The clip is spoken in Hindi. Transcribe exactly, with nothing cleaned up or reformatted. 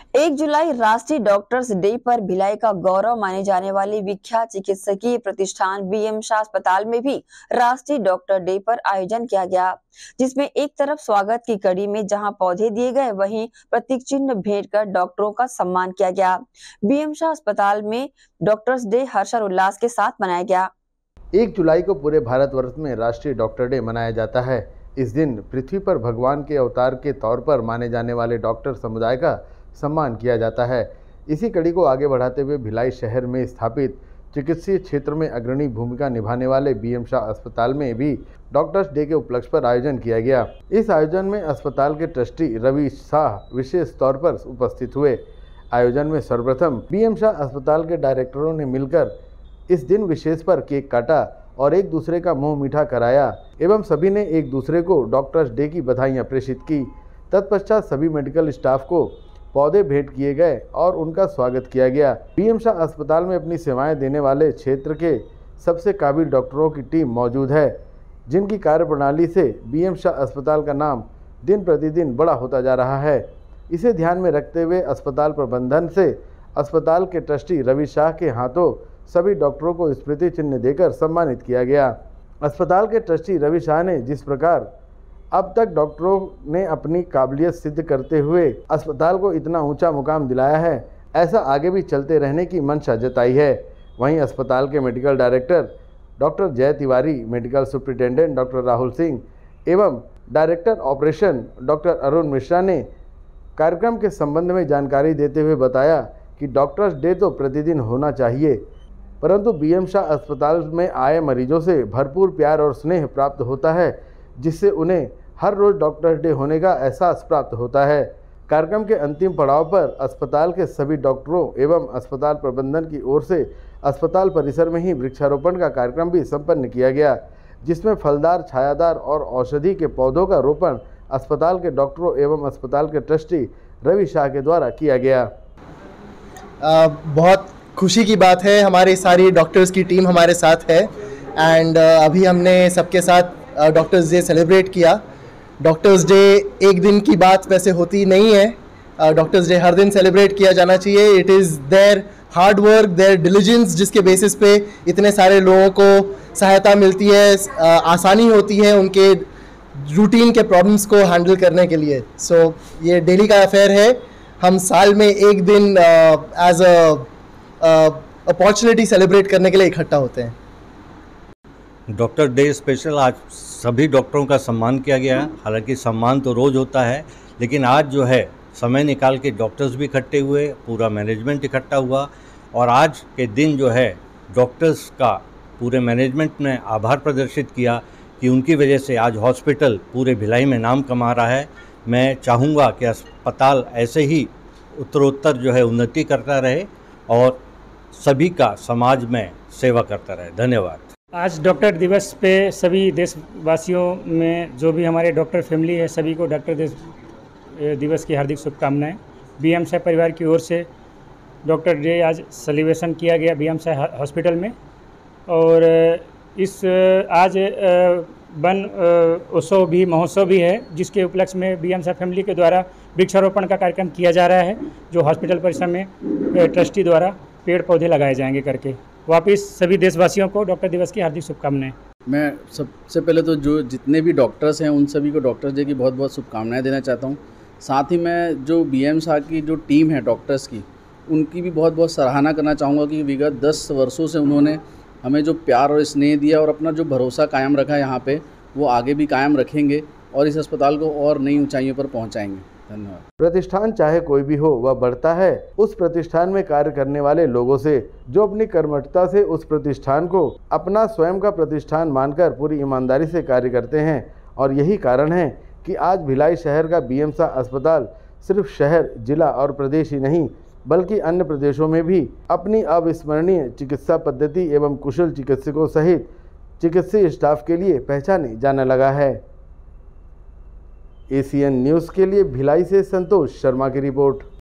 एक जुलाई राष्ट्रीय डॉक्टर्स डे पर भिलाई का गौरव माने जाने वाले विख्यात चिकित्सकीय प्रतिष्ठान बीएम शाह अस्पताल में भी राष्ट्रीय डॉक्टर डे पर आयोजन किया गया, जिसमें एक तरफ स्वागत की कड़ी में जहां पौधे दिए गए, वहीं प्रतीक चिन्ह भेंट कर डॉक्टरों का सम्मान किया गया। बीएम शाह अस्पताल में डॉक्टर्स डे हर्षोल्लास के साथ मनाया गया। एक जुलाई को पूरे भारतवर्ष में राष्ट्रीय डॉक्टर डे मनाया जाता है। इस दिन पृथ्वी पर भगवान के अवतार के तौर पर माने जाने वाले डॉक्टर समुदाय का सम्मान किया जाता है। इसी कड़ी को आगे बढ़ाते हुए भिलाई शहर में स्थापित चिकित्सीय क्षेत्र में अग्रणी भूमिका निभाने वाले बीएम शाह अस्पताल में भी डॉक्टर्स डे के उपलक्ष्य पर आयोजन किया गया। इस आयोजन में अस्पताल के ट्रस्टी रवि शाह विशेष तौर पर उपस्थित हुए। आयोजन में सर्वप्रथम बीएम शाह अस्पताल के डायरेक्टरों ने मिलकर इस दिन विशेष पर केक काटा और एक दूसरे का मुंह मीठा कराया एवं सभी ने एक दूसरे को डॉक्टर्स डे की बधाइयां प्रेषित की। तत्पश्चात सभी मेडिकल स्टाफ को पौधे भेंट किए गए और उनका स्वागत किया गया। बीएम शाह अस्पताल में अपनी सेवाएं देने वाले क्षेत्र के सबसे काबिल डॉक्टरों की टीम मौजूद है, जिनकी कार्यप्रणाली से बीएम शाह अस्पताल का नाम दिन प्रतिदिन बड़ा होता जा रहा है। इसे ध्यान में रखते हुए अस्पताल प्रबंधन से अस्पताल के ट्रस्टी रवि शाह के हाथों सभी डॉक्टरों को स्मृति चिन्ह देकर सम्मानित किया गया। अस्पताल के ट्रस्टी रवि शाह ने जिस प्रकार अब तक डॉक्टरों ने अपनी काबिलियत सिद्ध करते हुए अस्पताल को इतना ऊंचा मुकाम दिलाया है, ऐसा आगे भी चलते रहने की मंशा जताई है। वहीं अस्पताल के medical director doctor Jay Tiwari, medical superintendent doctor Rahul Singh एवं director operation doctor Arun Mishra ने कार्यक्रम के संबंध में जानकारी देते हुए बताया कि डॉक्टर्स डे तो प्रतिदिन होना चाहिए, परंतु बीएम शाह अस्पताल में आए मरीजों से भरपूर प्यार और स्नेह प्राप्त होता है, जिससे उन्हें हर रोज़ डॉक्टर्स डे होने का एहसास प्राप्त होता है। कार्यक्रम के अंतिम पड़ाव पर अस्पताल के सभी डॉक्टरों एवं अस्पताल प्रबंधन की ओर से अस्पताल परिसर में ही वृक्षारोपण का कार्यक्रम भी संपन्न किया गया, जिसमें फलदार, छायादार और औषधि के पौधों का रोपण अस्पताल के डॉक्टरों एवं अस्पताल के ट्रस्टी रवि शाह के द्वारा किया गया। आ, बहुत खुशी की बात है, हमारी सारी डॉक्टर्स की टीम हमारे साथ है एंड अभी हमने सबके साथ डॉक्टर्स डे सेलिब्रेट किया। डॉक्टर्स डे एक दिन की बात वैसे होती नहीं है, डॉक्टर्स डे हर दिन सेलिब्रेट किया जाना चाहिए। It is their hard work, their diligence, जिसके बेसिस पे इतने सारे लोगों को सहायता मिलती है, आसानी होती है उनके रूटीन के प्रॉब्लम्स को हैंडल करने के लिए। सो so, ये डेली का अफेयर है। हम साल में एक दिन एज अ अपॉर्चुनिटी सेलिब्रेट करने के लिए इकट्ठा होते हैं। डॉक्टर डे स्पेशल आज सभी डॉक्टरों का सम्मान किया गया। हालांकि सम्मान तो रोज़ होता है, लेकिन आज जो है समय निकाल के डॉक्टर्स भी इकट्ठे हुए, पूरा मैनेजमेंट इकट्ठा हुआ और आज के दिन जो है डॉक्टर्स का पूरे मैनेजमेंट ने आभार प्रदर्शित किया कि उनकी वजह से आज हॉस्पिटल पूरे भिलाई में नाम कमा रहा है। मैं चाहूँगा कि अस्पताल ऐसे ही उत्तरोत्तर जो है उन्नति करता रहे और सभी का समाज में सेवा करता रहे। धन्यवाद। आज डॉक्टर दिवस पे सभी देशवासियों में जो भी हमारे डॉक्टर फैमिली है, सभी को डॉक्टर दिवस की हार्दिक शुभकामनाएं। बीएम शाह परिवार की ओर से डॉक्टर डे आज सेलिब्रेशन किया गया बीएम शाह हॉस्पिटल में और इस आज वन उत्सव भी महोत्सव भी है, जिसके उपलक्ष्य में बीएम शाह फैमिली के द्वारा वृक्षारोपण का कार्यक्रम किया जा रहा है, जो हॉस्पिटल परिसर में ट्रस्टी द्वारा पेड़ पौधे लगाए जाएंगे करके। वापिस सभी देशवासियों को डॉक्टर दिवस की हार्दिक शुभकामनाएं। मैं सबसे पहले तो जो जितने भी डॉक्टर्स हैं उन सभी को डॉक्टर्स डे की बहुत बहुत शुभकामनाएं देना चाहता हूं। साथ ही मैं जो बीएम शाह की जो टीम है डॉक्टर्स की, उनकी भी बहुत बहुत सराहना करना चाहूँगा कि विगत दस वर्षों से उन्होंने हमें जो प्यार और स्नेह दिया और अपना जो भरोसा कायम रखा है यहाँ पे, वो आगे भी कायम रखेंगे और इस अस्पताल को और नई ऊंचाइयों पर पहुँचाएँगे। धन्यवाद। प्रतिष्ठान चाहे कोई भी हो, वह बढ़ता है उस प्रतिष्ठान में कार्य करने वाले लोगों से, जो अपनी कर्मठता से उस प्रतिष्ठान को अपना स्वयं का प्रतिष्ठान मानकर पूरी ईमानदारी से कार्य करते हैं। और यही कारण है कि आज भिलाई शहर का बीएम शाह अस्पताल सिर्फ शहर, जिला और प्रदेश ही नहीं, बल्कि अन्य प्रदेशों में भी अपनी अविस्मरणीय चिकित्सा पद्धति एवं कुशल चिकित्सकों सहित चिकित्सीय स्टाफ के लिए पहचाने जाने लगा है। एसीएन न्यूज़ के लिए भिलाई से संतोष शर्मा की रिपोर्ट।